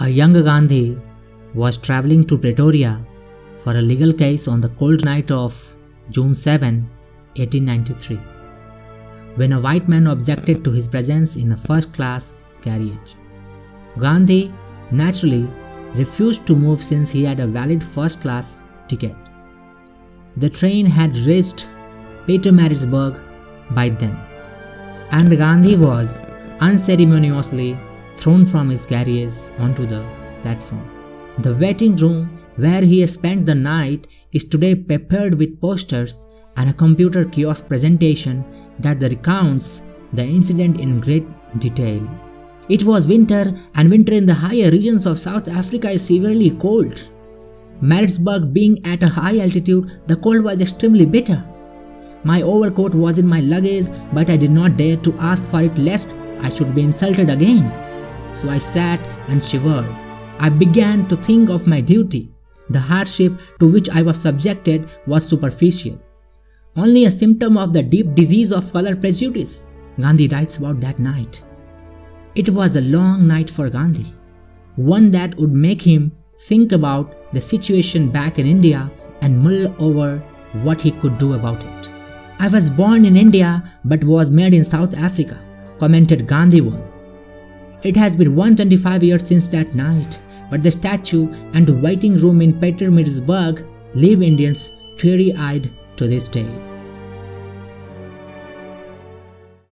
A young Gandhi was travelling to Pretoria for a legal case on the cold night of June 7, 1893, when a white man objected to his presence in a first-class carriage. Gandhi naturally refused to move since he had a valid first-class ticket. The train had reached Pietermaritzburg by then, and Gandhi was unceremoniously thrown from his carriage onto the platform. The waiting room where he spent the night is today peppered with posters and a computer kiosk presentation that recounts the incident in great detail. It was winter, and winter in the higher regions of South Africa is severely cold. Maritzburg being at a high altitude, the cold was extremely bitter. My overcoat was in my luggage, but I did not dare to ask for it lest I should be insulted again. So I sat and shivered. I began to think of my duty. The hardship to which I was subjected was superficial, only a symptom of the deep disease of color prejudice. Gandhi writes about that night. It was a long night for Gandhi, one that would make him think about the situation back in India and mull over what he could do about it. "I was born in India but was made in South Africa," commented Gandhi once. It has been 125 years since that night, but the statue and waiting room in Pietermaritzburg leave Indians teary-eyed to this day.